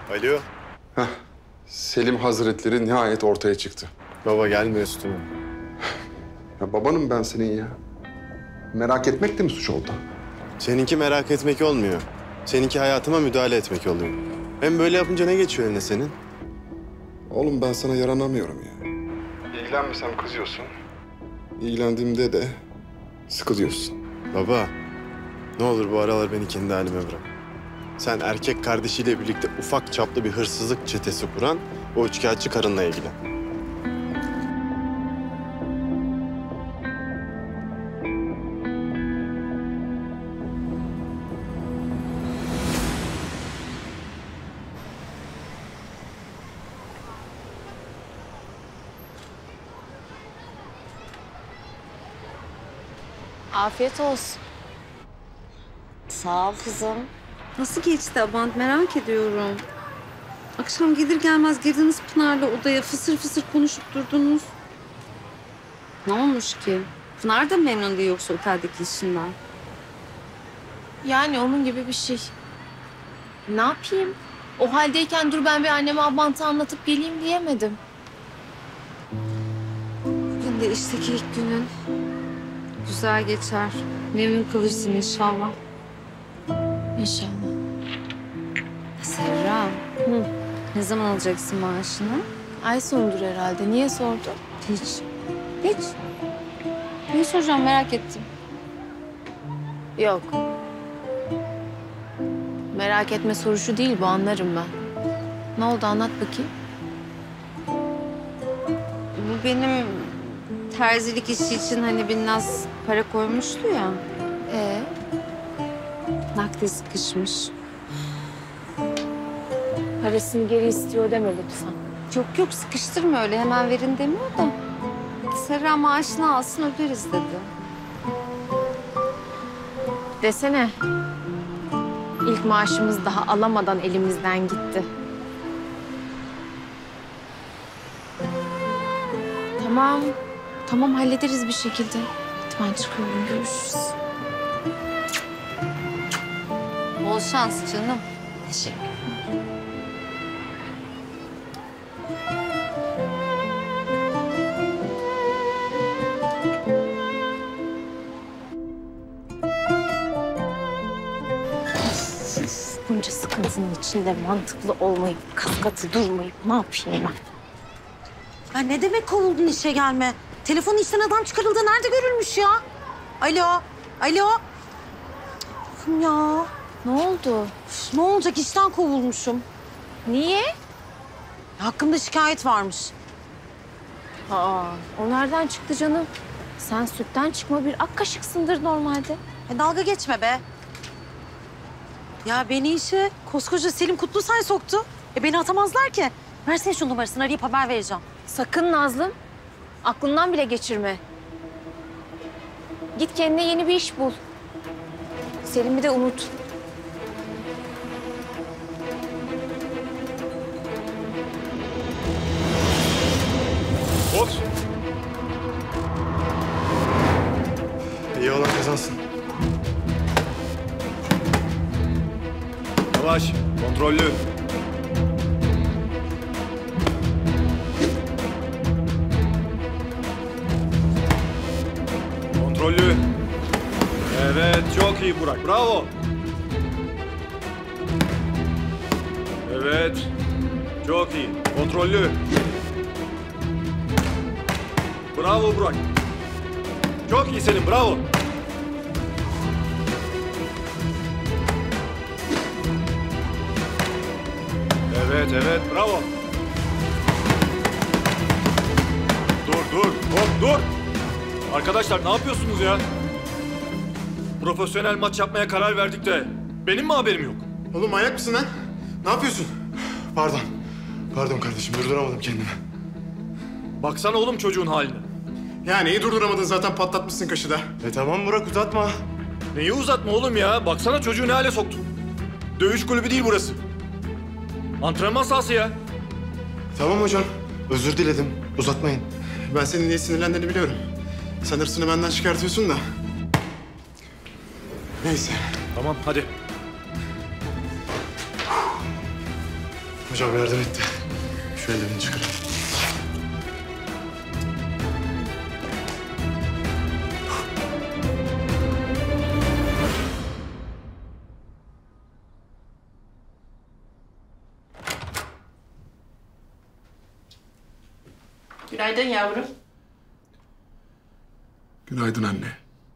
Alo. Heh, Selim Hazretleri nihayet ortaya çıktı. Baba gelme üstüme. Ya babanım ben senin ya. Merak etmek de mi suç oldu? Seninki merak etmek olmuyor. Seninki hayatıma müdahale etmek oluyor. Hem böyle yapınca ne geçiyor eline senin? Oğlum ben sana yaranamıyorum ya. İlgilenmesem kızıyorsun. İlgilendiğimde de sıkılıyorsun. Baba, ne olur bu aralar beni kendi halime bırak. Sen erkek kardeşiyle birlikte ufak çaplı bir hırsızlık çetesi kuran o üçkağıtçı karınla ilgilen. Afiyet olsun. Sağ ol kızım. Nasıl geçti Abant merak ediyorum. Akşam gelir gelmez girdiniz Pınar'la odaya fısır fısır konuşup durdunuz. Ne olmuş ki? Pınar da memnun değil yoksa oteldeki işinden? Yani onun gibi bir şey. Ne yapayım? O haldeyken dur ben bir anneme Abant'ı anlatıp geleyim diyemedim. Bugün de işteki ilk günün. Güzel geçer. Memnun kalırsın inşallah. İnşallah. Serra. Ne zaman alacaksın maaşını? Ay sonudur herhalde. Niye sordun? Hiç. Hiç. Ne soracağım merak ettim. Yok. Merak etme soru değil bu, anlarım ben. Ne oldu anlat bakayım. Bu benim terzilik işi için hani bir naz para koymuştu ya. Nakde sıkışmış. Parasını geri istiyor deme lütfen. Yok yok sıkıştırma öyle hemen verin demiyor da. Serra maaşını alsın öderiz dedi. Desene. İlk maaşımız daha alamadan elimizden gitti. Tamam. Tamam hallederiz bir şekilde. Hadi ben çıkıyorum. Görüşürüz. Bol şans canım. Teşekkür. Bunca sıkıntının içinde mantıklı olmayıp, kaskatı durmayıp ne yapayım ben? Ya ne demek kovuldun işe gelme? Telefonu işten adam çıkarıldı. Nerede görülmüş ya? Alo, alo. Cık, ya. Ne oldu? Üf, ne olacak işten kovulmuşum. Niye? Hakkımda şikayet varmış. Aa, o nereden çıktı canım? Sen sütten çıkma bir ak kaşıksındır normalde. Dalga geçme be. Ya beni işe koskoca Selim Kutlusay soktu. Beni atamazlar ki. Versene şu numarasını arayıp haber vereceğim. Sakın Nazlım. Aklından bile geçirme. Git kendine yeni bir iş bul. Selim'i de unut. Boks. İyi olan kazansın. Yavaş, kontrollü. Kontrollü. Evet, çok iyi Burak. Bravo. Evet, çok iyi. Kontrollü. Bravo Burak. Çok iyi Selim, bravo. Evet, evet, bravo. Dur, hop, dur. Arkadaşlar ne yapıyorsunuz ya? Profesyonel maç yapmaya karar verdik de benim mi haberim yok? Oğlum manyak mısın lan? Ne yapıyorsun? Pardon. Pardon kardeşim, durduramadım kendimi. Baksana oğlum çocuğun haline. Ya neyi durduramadın, zaten patlatmışsın kaşıda. Tamam Burak uzatma. Neyi uzatma oğlum ya? Baksana çocuğu ne hale soktun. Dövüş kulübü değil burası. Antrenman sahası ya. Tamam hocam, özür diledim. Uzatmayın. Ben senin niye sinirlendiğini biliyorum. Sen hırsını benden çıkartıyorsun da. Neyse. Tamam hadi. Hocam yardım etti. Şu ellerini çıkarın. Günaydın yavrum. Günaydın anne.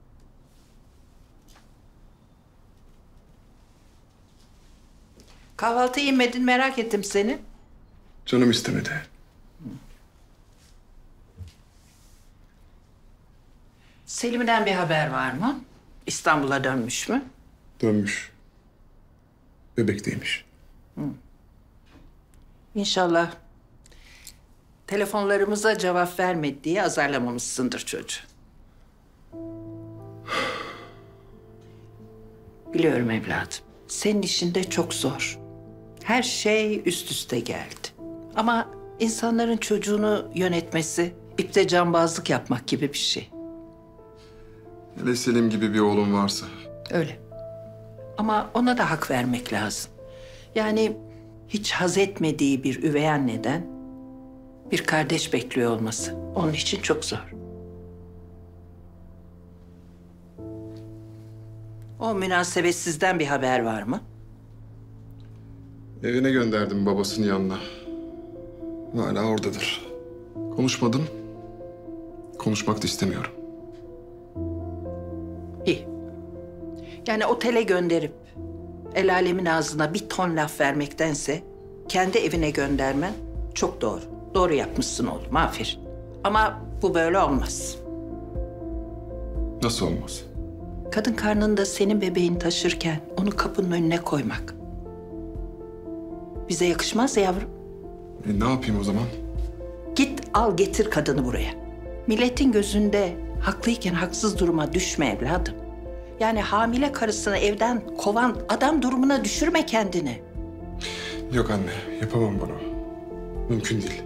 Kahvaltı yemedin, merak ettim seni. Canım istemedi. Selim'den bir haber var mı? İstanbul'a dönmüş mü? Dönmüş. Bebekteymiş. İnşallah telefonlarımıza cevap vermedi diye azarlamamışsındır çocuğu. Biliyorum evladım. Senin işin de çok zor. Her şey üst üste geldi. Ama insanların çocuğunu yönetmesi ipte cambazlık yapmak gibi bir şey. Hele Selim gibi bir oğlum varsa. Öyle. Ama ona da hak vermek lazım. Yani hiç haz etmediği bir üvey anneden bir kardeş bekliyor olması onun için çok zor. O münasebetsizden bir haber var mı? Evine gönderdim babasının yanına. Hala oradadır. Konuşmadım. Konuşmak da istemiyorum. İyi. Yani otele gönderip el alemin ağzına bir ton laf vermektense kendi evine göndermen çok doğru. Doğru yapmışsın oğlum, aferin. Ama bu böyle olmaz. Nasıl olmaz? Kadın karnında senin bebeğini taşırken onu kapının önüne koymak. Bize yakışmaz yavrum. Ne yapayım o zaman? Git al getir kadını buraya. Milletin gözünde haklıyken haksız duruma düşme evladım. Yani hamile karısını evden kovan adam durumuna düşürme kendini. Yok anne, yapamam bunu. Mümkün değil.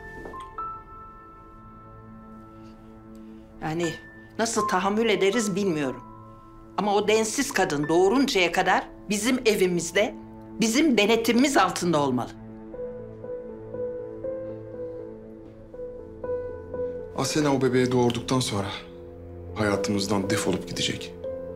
Yani nasıl tahammül ederiz bilmiyorum. Ama o densiz kadın doğuruncaya kadar bizim evimizde, bizim denetimimiz altında olmalı. Asena o bebeği doğurduktan sonra hayatımızdan defolup gidecek.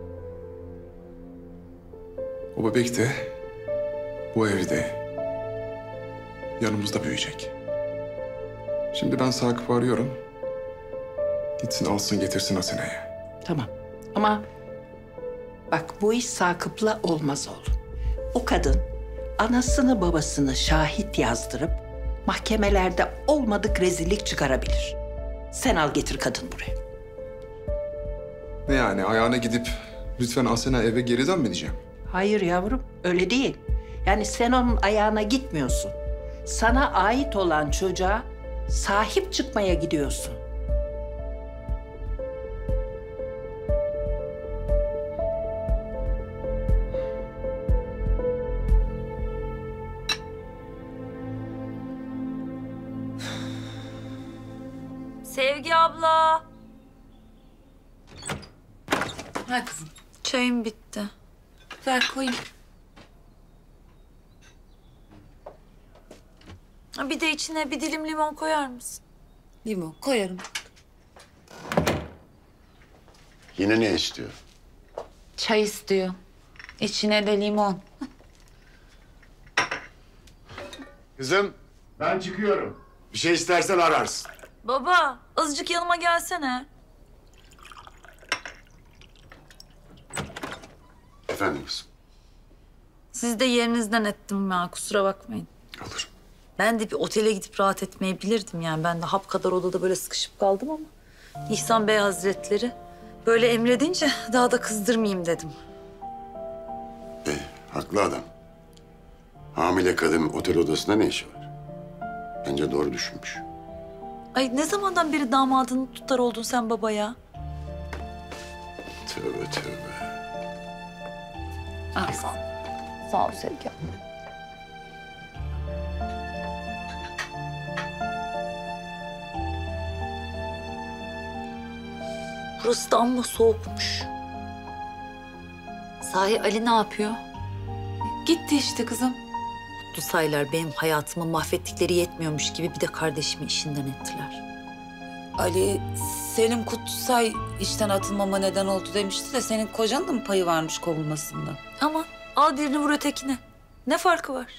O bebek de bu evde yanımızda büyüyecek. Şimdi ben Sakıp'ı arıyorum. Gitsin alsın getirsin Asena'yı. Tamam ama bak bu iş Sakıp'la olmaz oğlum. O kadın anasını babasını şahit yazdırıp mahkemelerde olmadık rezillik çıkarabilir. Sen al getir kadın buraya. Ne yani ayağına gidip lütfen Asena eve geri dön mü diyeceğim? Hayır yavrum öyle değil. Yani sen onun ayağına gitmiyorsun. Sana ait olan çocuğa sahip çıkmaya gidiyorsun. Sevgi abla. Ha kızım. Çayım bitti. Ver koyayım. Bir de içine bir dilim limon koyar mısın? Limon koyarım. Yine ne istiyor? Çay istiyor. İçine de limon. Kızım ben çıkıyorum. Bir şey istersen ararsın. Baba, azıcık yanıma gelsene. Efendim kızım. Siz de yerinizden ettim ya, kusura bakmayın. Olur. Ben de bir otele gidip rahat etmeyebilirdim yani. Ben de hap kadar odada böyle sıkışıp kaldım ama... İhsan Bey Hazretleri böyle emredince daha da kızdırmayayım dedim. Haklı adam. Hamile kadın otel odasında ne işi var? Bence doğru düşünmüş. Ay ne zamandan beri damadını tutar oldun sen baba ya? Tövbe tövbe. Al sağ ol. Sağ ol Sevgi abla. Burası da amma soğukmuş. Sahi Ali ne yapıyor? Gitti işte kızım. Kutlusaylar benim hayatımı mahvettikleri yetmiyormuş gibi bir de kardeşimi işinden ettiler. Ali, Selim Kutlusay işten atılmama neden oldu demişti de senin kocanın da mı payı varmış kovulmasında? Ama al birini vur ötekine. Ne farkı var?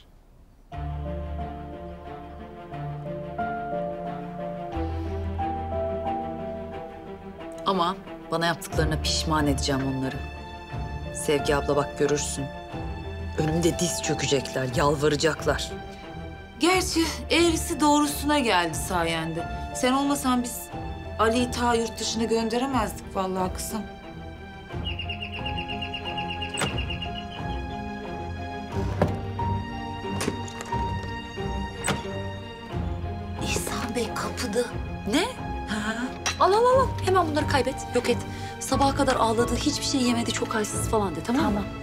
Ama bana yaptıklarına pişman edeceğim onları. Sevgi abla bak görürsün. Önümde diz çökecekler, yalvaracaklar. Gerçi eğrisi doğrusuna geldi sayende. Sen olmasan biz Ali'yi ta yurt dışına gönderemezdik vallahi kızım. İhsan Bey kapıda. Ne? Ha. Al. Hemen bunları kaybet, yok et. Sabaha kadar ağladı, hiçbir şey yemedi, çok halsiz falan de, tamam mı?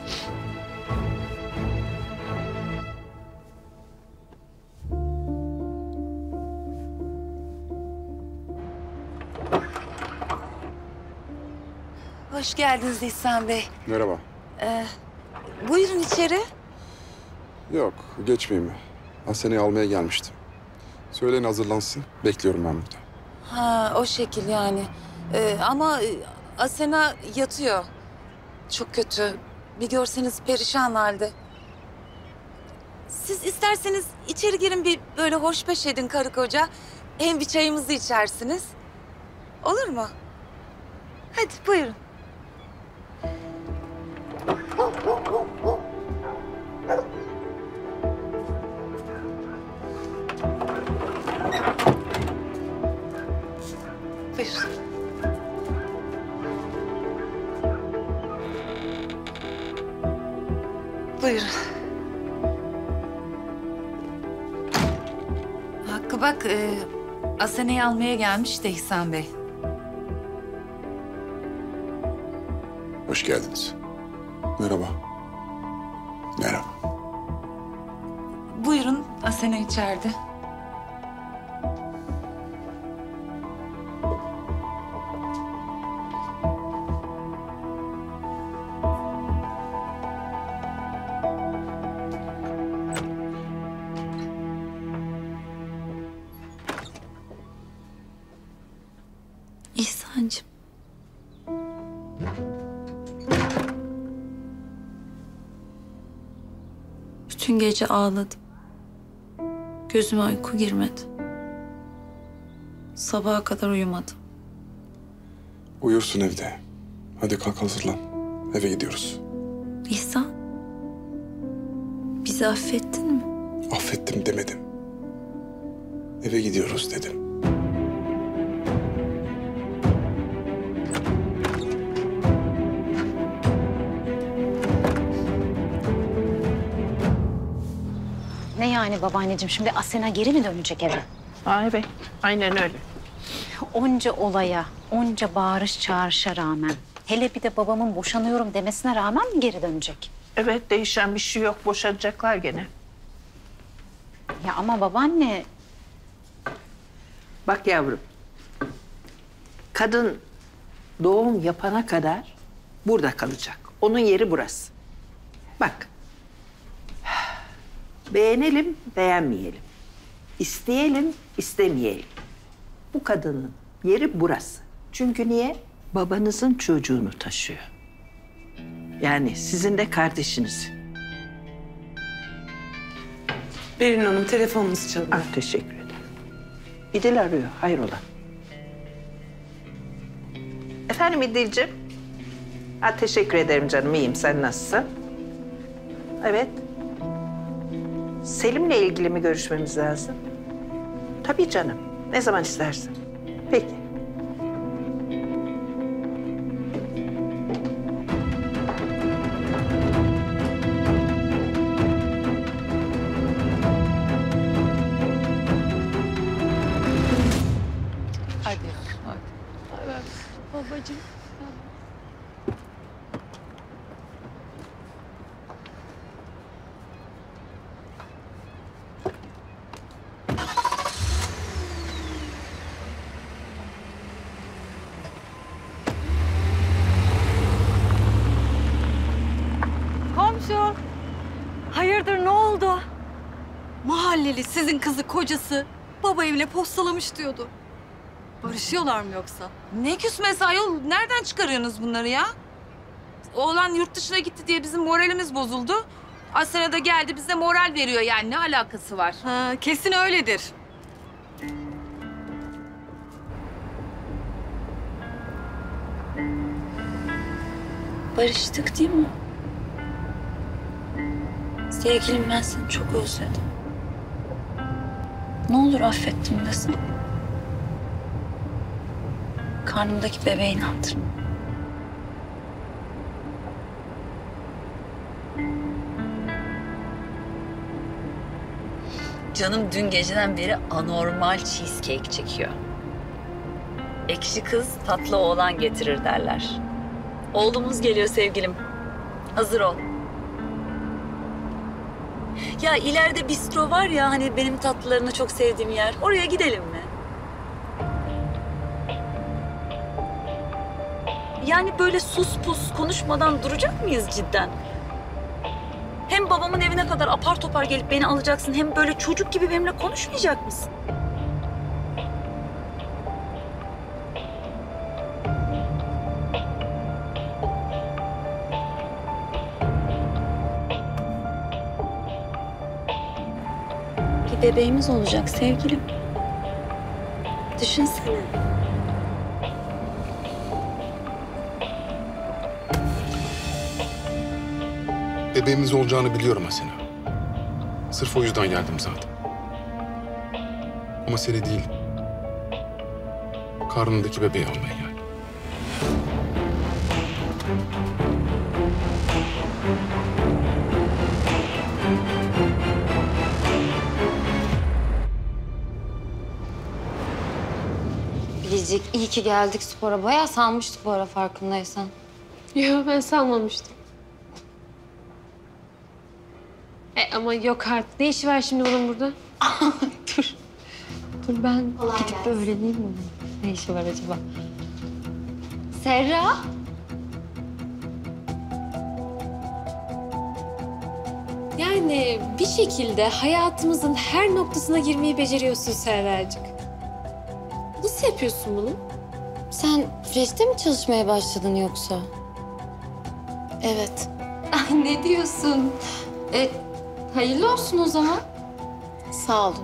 Hoş geldiniz İhsan Bey. Merhaba. Buyurun içeri. Yok, geçmeyeyim. Asena'yı almaya gelmiştim. Söyleyin hazırlansın. Bekliyorum ben burada. Ha, o şekil yani. Ama Asena yatıyor. Çok kötü. Bir görseniz perişan halde. Siz isterseniz içeri girin, bir böyle hoşbeş edin karı koca. Hem bir çayımızı içersiniz. Olur mu? Hadi buyurun. Buyurun. Buyurun. Hakkı bak, Asena'yı almaya gelmiş de İhsan Bey. Hoş geldiniz. Merhaba. Merhaba. Buyurun, Asena içeride. İhsancığım. Bütün gece ağladım. Gözüme uyku girmedi. Sabaha kadar uyumadım. Uyursun evde. Hadi kalk hazırlan. Eve gidiyoruz. İhsan, bizi affettin mi? Affettim demedim. Eve gidiyoruz dedim. Ne yani babaanneciğim, şimdi Asena geri mi dönecek eve? Evet, aynen öyle. Onca olaya, onca bağırış çağrışa rağmen, hele bir de babamın boşanıyorum demesine rağmen mi geri dönecek? Evet, değişen bir şey yok. Boşanacaklar gene. Ya ama babaanne, Bak yavrum, kadın doğum yapana kadar burada kalacak. Onun yeri burası. Bak, beğenelim, beğenmeyelim. İsteyelim, istemeyelim. Bu kadının yeri burası. Çünkü niye? Babanızın çocuğunu taşıyor. Yani sizin de kardeşiniz. Berin Hanım, telefonunuz çalıyor. Ah, teşekkür ederim. İdil arıyor, hayrola? Efendim İdil'ciğim? Ha, teşekkür ederim canım, iyiyim. Sen nasılsın? Evet. Selim'le ilgili mi görüşmemiz lazım? Tabii canım. Ne zaman istersin? Peki. komşu. Hayırdır, ne oldu? mahalleli sizin kızı kocası baba evine postalamış diyordu. Barışıyorlar mı yoksa? Ne küsmesi ayol? Nereden çıkarıyorsunuz bunları ya? Oğlan yurt dışına gitti diye bizim moralimiz bozuldu. Asena da geldi bize moral veriyor yani. Ne alakası var? Ha, kesin öyledir. Barıştık değil mi? Sevgilim ben seni çok özledim. Ne olur affettim desem. Karnımdaki bebeğin hatırına. Canım dün geceden beri anormal cheesecake çekiyor. Ekşi kız tatlı oğlan getirir derler. Oğlumuz geliyor sevgilim. Hazır ol. Ya ileride bistro var ya hani benim tatlılarını çok sevdiğim yer. Oraya gidelim mi? Yani böyle sus pus konuşmadan duracak mıyız cidden? Hem babamın evine kadar apar topar gelip beni alacaksın hem böyle çocuk gibi benimle konuşmayacak mısın? Bir bebeğimiz olacak sevgilim. Düşünsene. Bebeğimiz olacağını biliyorum Asena. Sırf o yüzden geldim zaten. Ama seni değil, karnındaki bebeği almaya geldim. Biricik iyi ki geldik spora. Bayağı salmıştık bu ara farkındaysan. Yok ben salmamıştım. Ama yok artık. Ne işi var şimdi bunun burada? Dur. Dur ben gidip bir öğreneyim mi? Ne işi var acaba? Serra? Yani bir şekilde hayatımızın her noktasına girmeyi beceriyorsun Serracık. Nasıl yapıyorsun bunu? Sen Fresh'te mi çalışmaya başladın yoksa? Evet. Ay ne diyorsun? Hayırlı olsun o zaman. Sağ olun.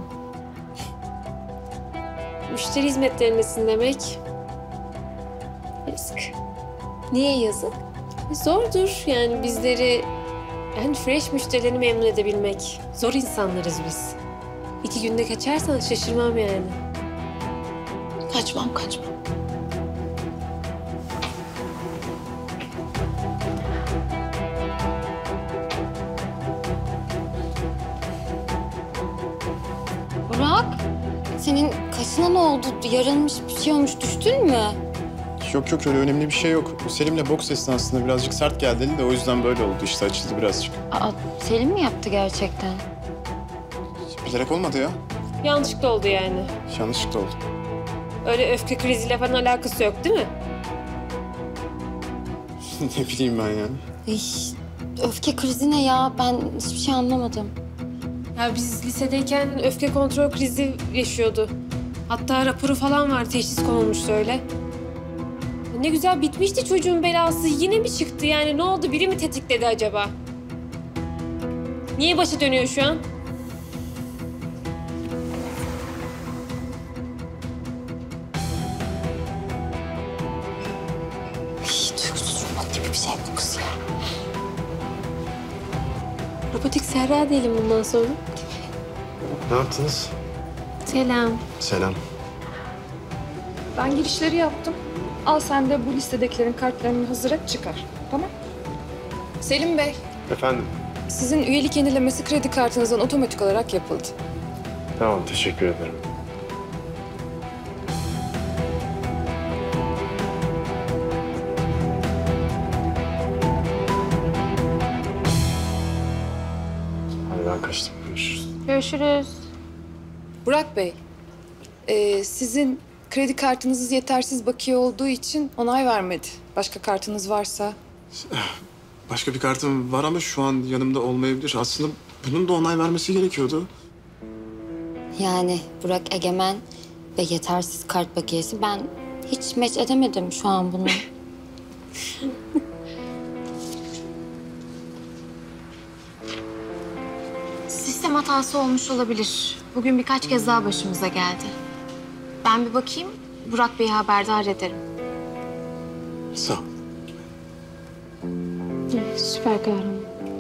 Müşteri hizmetlerindesin demek. Yazık. Niye yazık? Zordur yani bizleri, yani fresh müşterilerini memnun edebilmek. Zor insanlarız biz. 2 günde kaçarsan şaşırmam yani. Kaçmam. Burak, senin kaşına ne oldu? Yarılmış bir şey olmuş. Düştün mü? Yok öyle önemli bir şey yok. Selim'le boks esnasında birazcık sert geldi eli de o yüzden böyle oldu. İşte açıldı birazcık. Aa, Selim mi yaptı gerçekten? Bilerek olmadı ya. Yanlışlıkla oldu yani. Yanlışlıkla oldu. Öyle öfke kriziyle falan alakası yok değil mi? Ne bileyim ben yani. Öfke krizi ne ya? Ben hiçbir şey anlamadım. Ya biz lisedeyken öfke kontrol krizi yaşıyordu. Hatta raporu falan var, teşhis konulmuştu öyle. Ne güzel bitmişti çocuğun belası. Yine mi çıktı yani? Ne oldu? Biri mi tetikledi acaba? Niye başı dönüyor şu an? Duygusuz robot gibi bir şey bu kız ya. Robotik Serra diyelim bundan sonra. Ne yaptınız? Selam. Selam. Ben girişleri yaptım. Al sen de bu listedekilerin kartlarını hazır et çıkar. Tamam. Selim Bey, Efendim? sizin üyelik yenilemesi kredi kartınızdan otomatik olarak yapıldı. Tamam, teşekkür ederim. Hadi ben kaçtım. Görüşürüz. Görüşürüz. Burak Bey, sizin kredi kartınız yetersiz bakiye olduğu için onay vermedi. Başka kartınız varsa... Başka bir kartım var ama şu an yanımda olmayabilir. Aslında bunun da onay vermesi gerekiyordu. Yani Burak Egemen ve yetersiz kart bakiyesi. Ben hiç meç edemedim şu an bunu. Sistem hatası olmuş olabilir. Bugün birkaç kez daha başımıza geldi. Ben bir bakayım, Burak Bey'i haberdar ederim. Sağ ol. Süper kahraman.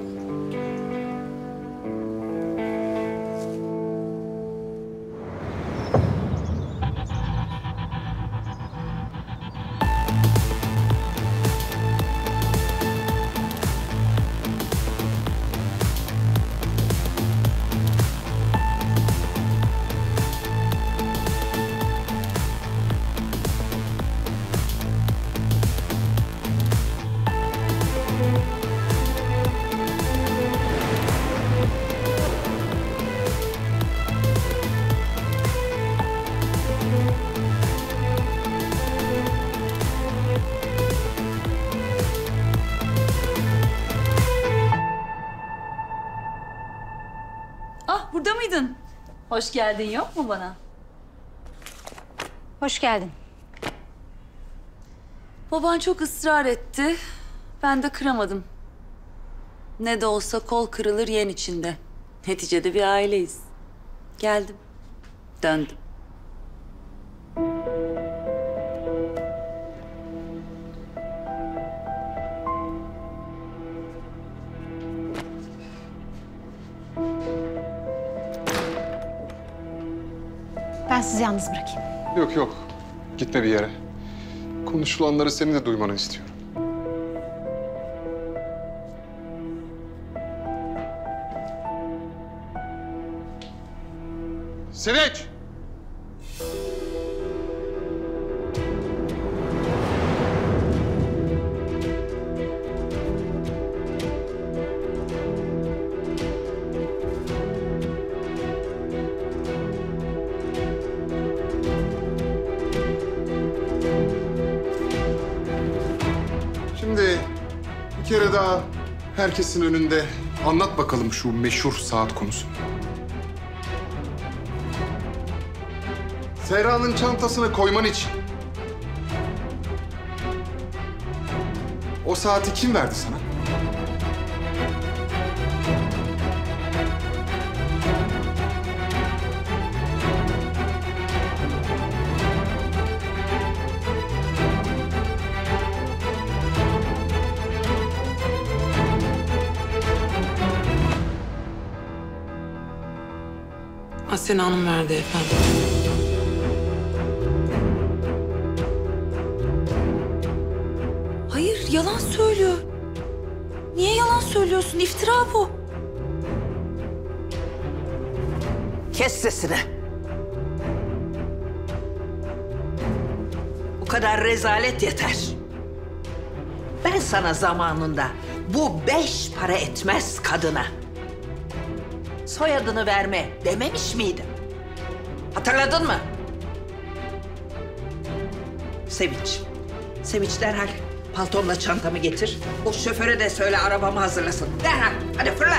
Ah burada mıydın? Hoş geldin yok mu bana? Hoş geldin. Baban çok ısrar etti. Ben de kıramadım. Ne de olsa kol kırılır yen içinde. Neticede bir aileyiz. Geldim. Döndüm. Ben sizi yalnız bırakayım. Yok yok. Gitme bir yere. Konuşulanları senin de duymanı istiyorum. Sevinç! Şimdi bir kere daha herkesin önünde anlat bakalım şu meşhur saat konusunu. Serra'nın çantasına koyman için o saati kim verdi sana? Asena Hanım verdi efendim. Hayır, yalan söylüyor. Niye yalan söylüyorsun? İftira bu. Kes sesini. Bu kadar rezalet yeter. Ben sana zamanında bu 5 para etmez kadına soyadını verme dememiş miydim? Hatırladın mı? Sevinç. Sevinç derhal paltomla çantamı getir. O şoföre de söyle arabamı hazırlasın. Derhal. Hadi fırla.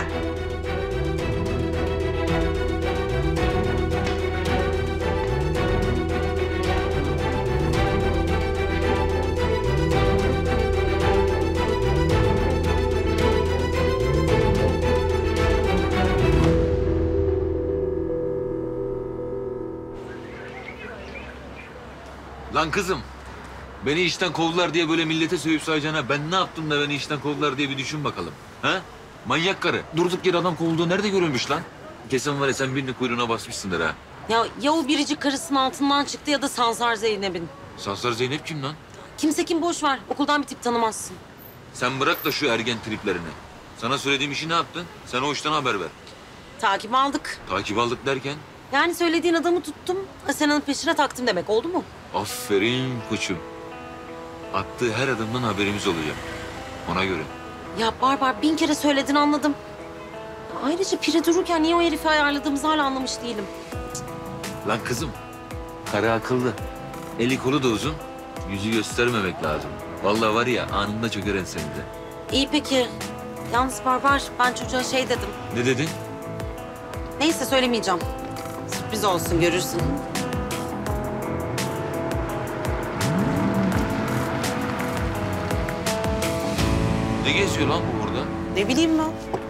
Lan kızım, beni işten kovdular diye böyle millete sövüp sayacağına ben ne yaptım da beni işten kovdular diye bir düşün bakalım. Ha? Manyak karı. Durduk yere adam kovulduğu nerede görülmüş lan? Kesin var ya sen birinin kuyruğuna basmışsındır ha. Ya o biricik karısının altından çıktı ya da Sansar Zeynep'in. Sansar Zeynep kim lan? Kimse kim boş ver. Okuldan bir tip tanımazsın. Sen bırak da şu ergen triplerini. Sana söylediğim işi ne yaptın? Sen o işten haber ver. Takip aldık. Takip aldık derken? Yani söylediğin adamı tuttum. Asena'nın peşine taktım demek oldu mu? Aferin koçum. Attığı her adımdan haberimiz olacak. Ona göre. Ya Barbar 1000 kere söyledin anladım. Ayrıca pire dururken niye o herifi ayarladığımızı hala anlamış değilim. Lan kızım, karı akıllı. Eli kolu da uzun, yüzü göstermemek lazım. Vallahi var ya anında çöker ensenize. İyi peki. Yalnız Barbar ben çocuğa şey dedim. Ne dedin? Neyse söylemeyeceğim. sürpriz olsun, görürsün. Ne geziyor lan bu burada? Ne bileyim ben.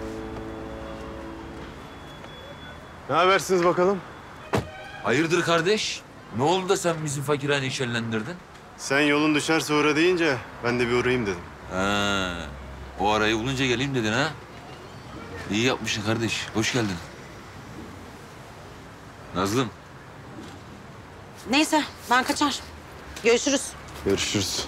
Ne habersiniz bakalım? Hayırdır kardeş? Ne oldu da sen bizim fakirhaneyi şenlendirdin? Sen yolun düşerse uğra deyince ben de bir uğrayayım dedim. Ha, o arayı bulunca geleyim dedin ha? İyi yapmışsın kardeş. Hoş geldin. Nazlım. Neyse, ben kaçar. Görüşürüz. Görüşürüz.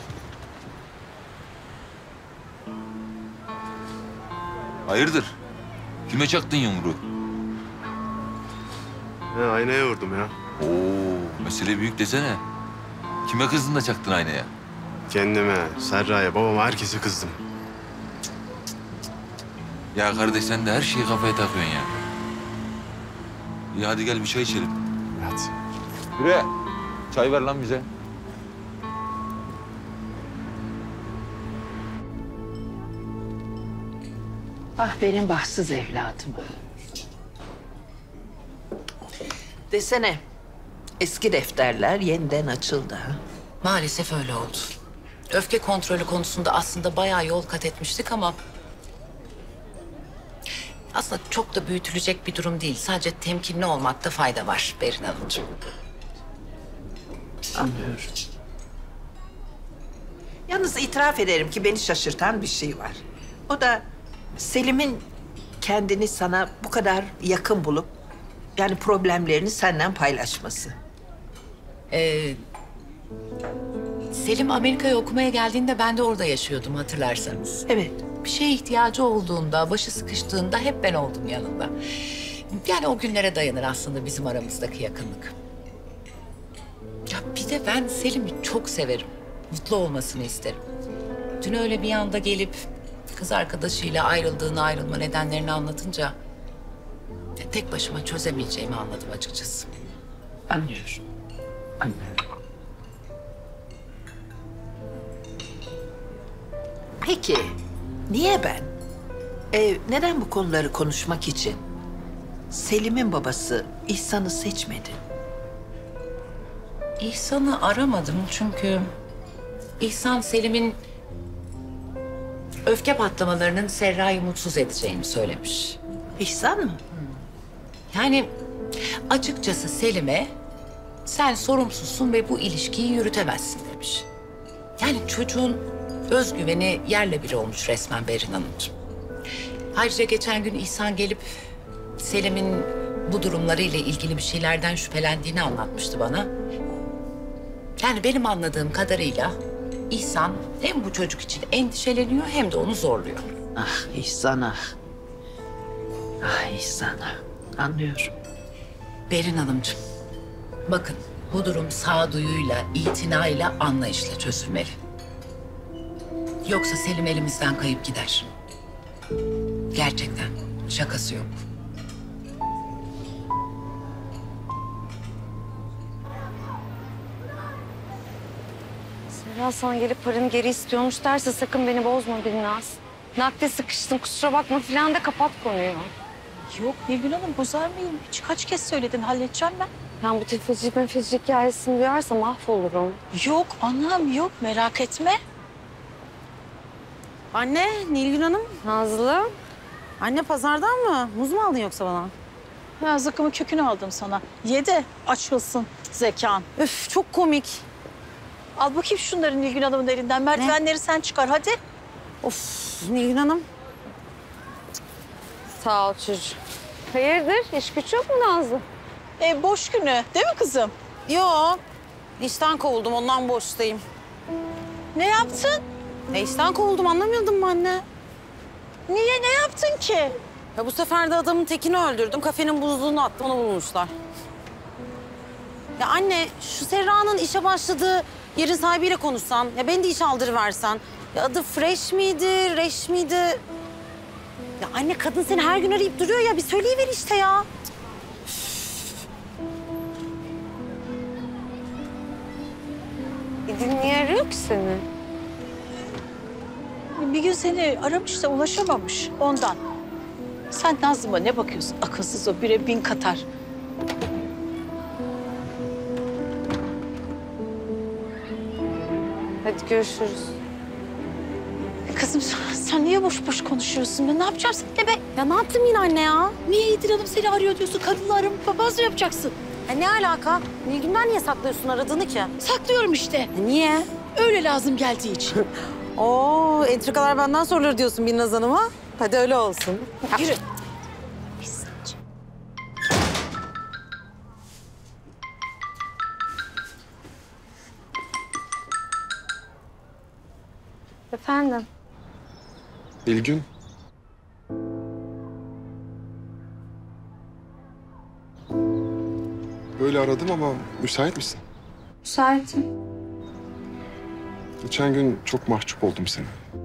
Hayırdır? Kime çaktın yumruğu? Aynaya vurdum ya. Oo, mesele büyük desene. Kime kızdın da çaktın aynaya? Kendime, Serra'ya, babama, herkese kızdım. Ya kardeş sen de her şeyi kafaya takıyorsun ya. İyi hadi gel bir çay içelim. Hadi. Yürü. Çay ver lan bize. Ah benim bahtsız evladım. Desene, eski defterler yeniden açıldı ha? Maalesef öyle oldu. Öfke kontrolü konusunda aslında bayağı yol kat etmiştik ama... aslında çok da büyütülecek bir durum değil. Sadece temkinli olmakta fayda var Berin Hanımcığım. Anlıyorum. Yalnız itiraf ederim ki beni şaşırtan bir şey var. O da Selim'in kendini sana bu kadar yakın bulup... yani problemlerini senden paylaşması. Selim Amerika'ya okumaya geldiğinde ben de orada yaşıyordum hatırlarsanız. Evet. Bir şeye ihtiyacı olduğunda, başı sıkıştığında hep ben oldum yanında. Yani o günlere dayanır aslında bizim aramızdaki yakınlık. Ya bir de ben Selim'i çok severim. Mutlu olmasını isterim. Dün öyle bir anda gelip kız arkadaşıyla ayrılma nedenlerini anlatınca... ya tek başıma çözemeyeceğimi anladım açıkçası. Anlıyorum. Anlıyorum. Peki, niye ben? Neden bu konuları konuşmak için Selim'in babası İhsan'ı seçmedi? İhsan'ı aramadım çünkü İhsan Selim'in öfke patlamalarının Serra'yı mutsuz edeceğini söylemiş. İhsan mı? Yani açıkçası Selim'e sen sorumsuzsun ve bu ilişkiyi yürütemezsin demiş. Yani çocuğun özgüveni yerle bir olmuş resmen Berin Hanımcığım. Ayrıca geçen gün İhsan gelip Selim'in bu durumlarıyla ilgili bir şeylerden şüphelendiğini anlatmıştı bana. Yani benim anladığım kadarıyla İhsan hem bu çocuk için endişeleniyor hem de onu zorluyor. Ah İhsan ah. Ah İhsan ah. Anlıyorum. Berin Hanımcığım, bakın bu durum sağduyuyla, itinayla, anlayışla çözülmeli. Yoksa Selim elimizden kayıp gider. Gerçekten şakası yok. Serra sana gelip paranı geri istiyormuş derse sakın beni bozma Binnaz. Nakde sıkıştım kusura bakma filan de kapat konuyu. Yok Nilgün Hanım bozar mıyım? Hiç kaç kez söyledin halledeceğim ben. Ben bu tefeci hikayesini duyarsa mahvolurum. Yok anam yok merak etme. Anne, Nilgün Hanım. Nazlı. Anne pazardan mı? Muz mu aldın yoksa bana? Ya zıkkımın kökünü aldım sana. Ye de açılsın zekan. Üf çok komik. Al bakayım şunları Nilgün Hanım'ın elinden. Merdivenleri sen çıkar hadi. Of Nilgün Hanım. Sağ ol çocuğum. Hayırdır? İş güç yok mu Nazlı? Boş günü değil mi kızım? Yok. İşten kovuldum ondan boştayım. Ne yaptın? İşten kovuldum anlamıyordun mu anne? Niye ne yaptın ki? Ya bu sefer de adamın tekini öldürdüm. Kafenin buzluğunu attım onu bulmuşlar. Ya anne şu Serra'nın işe başladığı yerin sahibiyle konuşsan. Ya beni de işe aldırıversen. Ya adı Fresh miydi, Reş miydi? Ya anne kadın seni her gün arayıp duruyor ya. Bir söyleyiver işte ya. Niye arıyor ki seni? Bir gün seni aramış da ulaşamamış ondan. Sen Nazlı'ma ne bakıyorsun? Akılsız o 1'e 1000 katar. Hadi görüşürüz. Kızım sen niye boş boş konuşuyorsun? Ben ne yapacağım seninle be? Ya ne yaptım yine anne ya? Niye İdil Hanım seni arıyor diyorsun? Kadınla aramı papaz mı yapacaksın? Ne alaka? Nilgün'den niye saklıyorsun aradığını ki? Saklıyorum işte. Niye? Öyle lazım geldiği için. Oo, entrikalar benden sorulur diyorsun Binnaz Hanım'a. Hadi öyle olsun. Yürü. Efendim? Nilgün. Böyle aradım ama müsait misin? Müsaitim. Geçen gün çok mahcup oldum seni.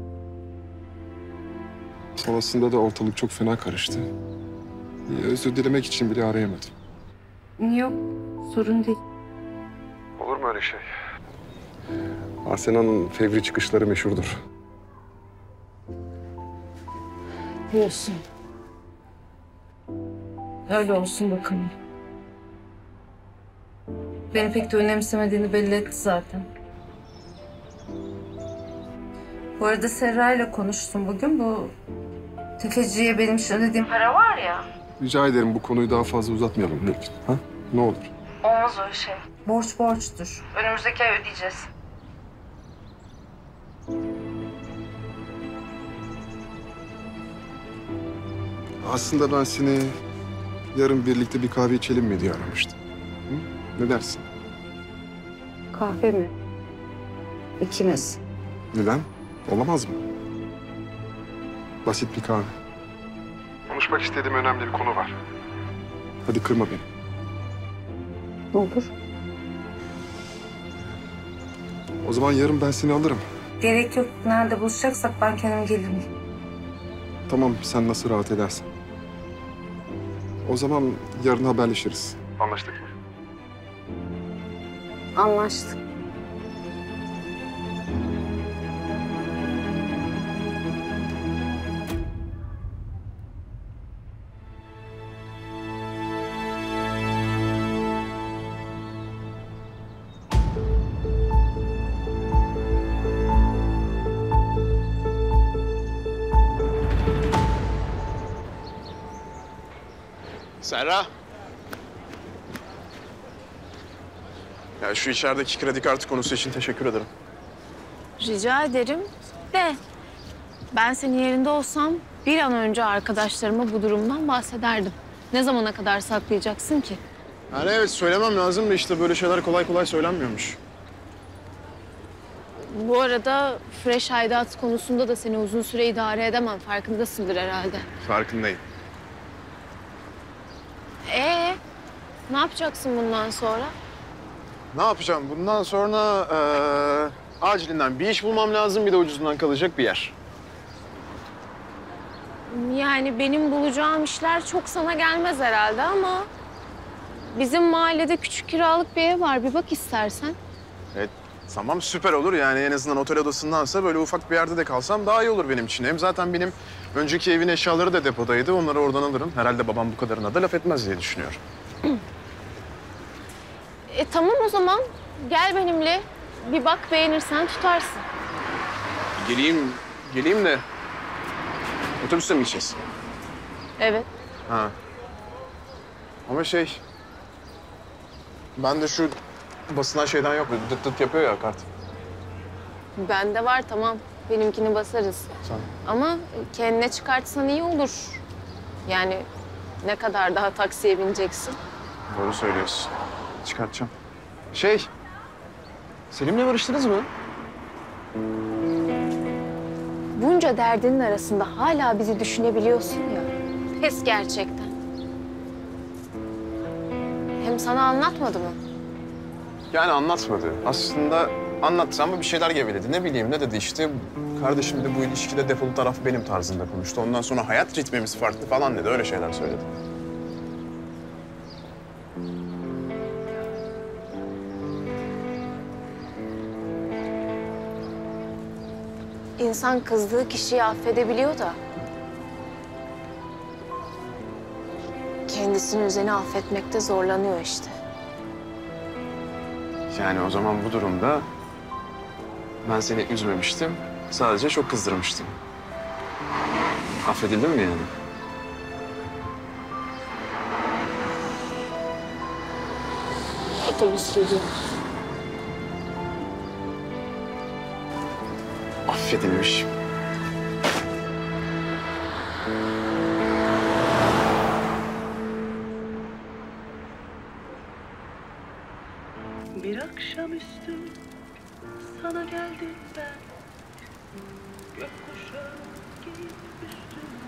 Sonrasında da ortalık çok fena karıştı. Özür dilemek için bile arayamadım. Yok, sorun değil. Olur mu öyle şey? Arsena'nın fevri çıkışları meşhurdur. Diyorsun. Öyle olsun bakalım. Beni pek de önemsemediğini belli etti zaten. Bu arada Serra ile konuştum bugün. Bu tefeciye benim için ödediğim para var ya. Rica ederim bu konuyu daha fazla uzatmayalım Nilgün. Ha? Ne olur. Olmaz öyle şey. Borç borçtur. Önümüzdeki ay ödeyeceğiz. Aslında ben seni yarın birlikte bir kahve içelim mi diye aramıştım. Hı? Ne dersin? Kahve mi? İkimiz. Neden? Olamaz mı? Basit bir kahve. Konuşmak istediğim önemli bir konu var. Hadi kırma beni. Olur. O zaman yarın ben seni alırım. Gerek yok. Nerede buluşacaksak ben kendim gelirim. Tamam, sen nasıl rahat edersen. O zaman yarın haberleşiriz. Anlaştık mı? Anlaştık. Serra. Ya şu içerideki kredi kartı konusu için teşekkür ederim. Rica ederim de ben senin yerinde olsam bir an önce arkadaşlarıma bu durumdan bahsederdim. Ne zamana kadar saklayacaksın ki? Yani evet söylemem lazım da işte böyle şeyler kolay kolay söylenmiyormuş. Bu arada fresh aidat konusunda da seni uzun süre idare edemem. Farkındasındır herhalde. Farkındayım. Ne yapacaksın bundan sonra? Ne yapacağım? Bundan sonra acilinden bir iş bulmam lazım. Bir de ucuzundan kalacak bir yer. Yani benim bulacağım işler çok sana gelmez herhalde ama bizim mahallede küçük kiralık bir ev var. Bir bak istersen. Evet, tamam süper olur. Yani en azından otel odasındansa böyle ufak bir yerde de kalsam daha iyi olur benim için. Hem zaten benim önceki evin eşyaları da depodaydı. Onları oradan alırım. Herhalde babam bu kadarına da laf etmez diye düşünüyorum. Tamam o zaman. Gel benimle. Bir bak beğenirsen tutarsın. Geleyim de otobüste mi gideceğiz? Evet. Ha. Ama ben de şu basılan şeyden yok. Dıt dıt yapıyor ya kart. Bende var tamam. Benimkini basarız. Tamam. Ama kendine çıkartsan iyi olur. Yani ne kadar daha taksiye bineceksin? Doğru söylüyorsun. Çıkartacağım. Selim'le barıştınız mı? Bunca derdinin arasında hala bizi düşünebiliyorsun ya. Pes gerçekten. Hem sana anlatmadı mı? Yani anlatmadı. Aslında anlatsam mı bir şeyler geveledi. Ne bileyim ne dedi işte. Kardeşim de bu ilişkide defolu taraf benim tarzında konuştu. Ondan sonra hayat ritmimiz farklı falan dedi. Öyle şeyler söyledi. İnsan kızdığı kişiyi affedebiliyor da kendisini üzerine affetmekte zorlanıyor işte. Yani o zaman bu durumda Ben seni üzmemiştim. Sadece çok kızdırmıştım. Affedildin mi yani? Otobüs geliyor. Affedilmiş. Bir akşamüstü sana geldim ben, gökkuşağı giyip üstüme,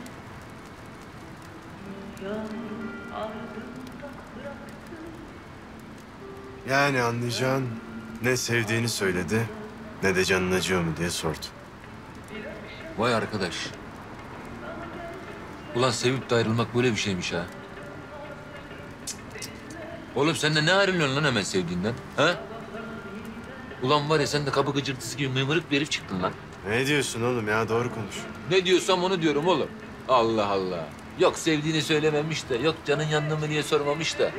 yağmurun ardında bıraktım. Yani anlayacağın ne sevdiğini söyledi ne de canın acıyor mu diye sordu. Vay arkadaş. Ulan sevip de ayrılmak böyle bir şeymiş ha. Oğlum sen de ne ayrılıyorsun lan hemen sevdiğinden? Ha? Ulan var ya sen de kapı gıcırtısı gibi mıymırık bir herif çıktın lan. Ne diyorsun oğlum ya, doğru konuş. Ne diyorsam onu diyorum oğlum. Allah Allah. Yok sevdiğini söylememiş de, yok canın yandı mı diye sormamış da.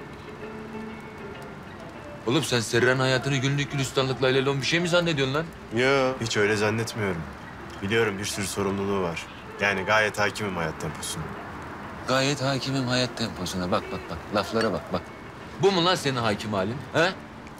Oğlum sen Serra'nın hayatını günlük gülistanlıkla bir şey mi zannediyorsun lan? Yo, hiç öyle zannetmiyorum. Biliyorum bir sürü sorumluluğu var. Yani gayet hakimim hayat temposuna. Gayet hakimim hayat temposuna. Bak bak bak. Laflara bak bak. Bu mu lan senin hakim halin? He?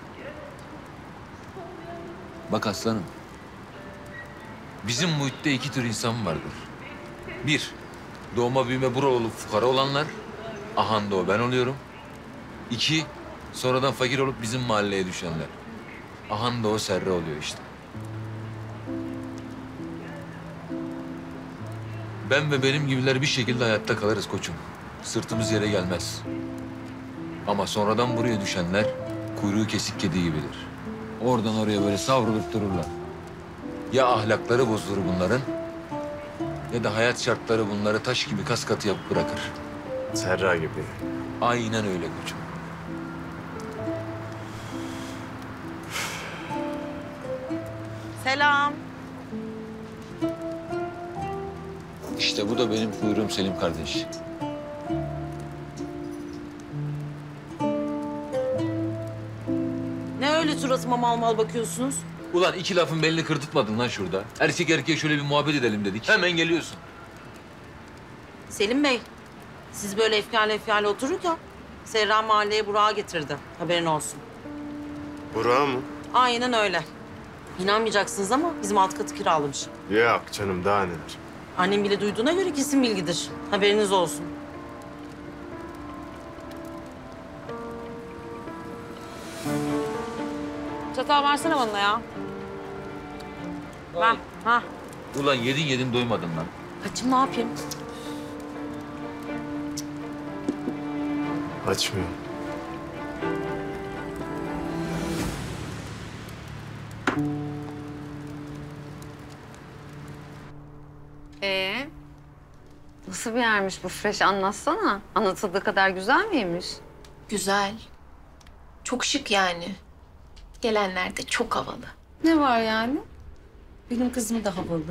Bak aslanım. Bizim muhitte iki tür insan vardır. Bir, doğma büyüme buralı olup fukara olanlar. Ahanda o ben oluyorum. İki, sonradan fakir olup bizim mahalleye düşenler. Ahanda o Serra oluyor işte. Ben ve benim gibiler bir şekilde hayatta kalırız koçum. Sırtımız yere gelmez. Ama sonradan buraya düşenler kuyruğu kesik kedi gibidir. Oradan oraya böyle savrulup dururlar. Ya ahlakları bozulur bunların ya da hayat şartları bunları taş gibi kas katı yapıp bırakır. Serra gibi. Aynen öyle koçum. Selam. İşte bu da benim kuyruğum Selim kardeş. Ne öyle suratıma mal mal bakıyorsunuz? Ulan iki lafın belini kırdırtmadın lan şurada. Erkek erkeğe şöyle bir muhabbet edelim dedik. Hemen geliyorsun. Selim Bey, siz böyle efkarlı otururken Serra mahalleye Burak'ı getirdi. Haberin olsun. Burak mı? Aynen öyle. İnanmayacaksınız ama bizim alt katı kiralamış. Yok canım, daha neler. Annem bile duyduğuna göre kesin bilgidir. Haberiniz olsun. Çatal versene bana ya. Ver. Ha. Ulan yedin doymadın lan. Açım ne yapayım? Açmıyor. Nasıl bir yermiş bu Fresh, anlatsana. Anlatıldığı kadar güzel miymiş? Güzel. Çok şık yani. Gelenler de çok havalı. Ne var yani? Benim kızım da havalı.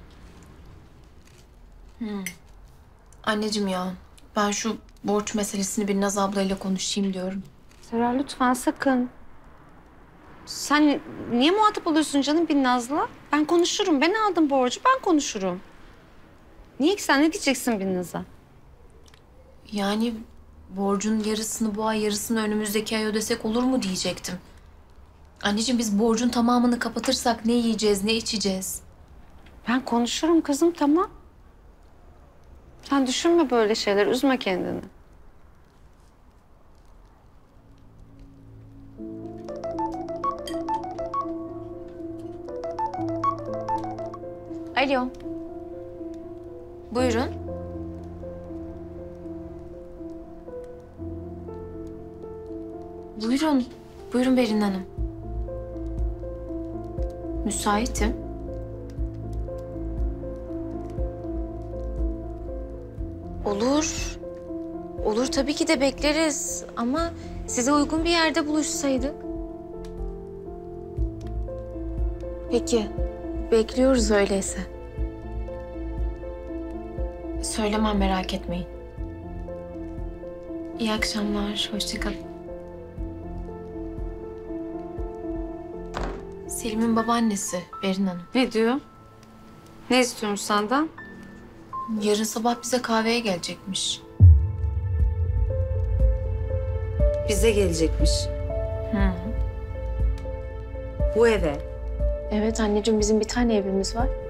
Anneciğim ya, ben şu borç meselesini bir Naz ablayla konuşayım diyorum. Serra lütfen sakın. Sen niye muhatap oluyorsun canım Binnaz'la? Ben konuşurum. Ben aldım borcu. Ben konuşurum. Niye ki sen ne diyeceksin Binnaz'a? Yani borcun yarısını bu ay, yarısını önümüzdeki ay ödesek olur mu diyecektim. Anneciğim biz borcun tamamını kapatırsak ne yiyeceğiz, ne içeceğiz? Ben konuşurum kızım, tamam. Sen düşünme böyle şeyler. Üzme kendini. Alo. Buyurun. Buyurun. Buyurun Berin Hanım. Müsaitim. Olur. Olur tabii ki de bekleriz. Ama size uygun bir yerde buluşsaydık. Peki. Bekliyoruz öyleyse. Söylemem, merak etmeyin. İyi akşamlar. Hoşça kalın. Selim'in babaannesi Berin Hanım. Ne diyor? Ne istiyormuş senden? Yarın sabah bize kahveye gelecekmiş. Bize gelecekmiş. Hı. Bu eve. Evet anneciğim bizim bir tane evimiz var.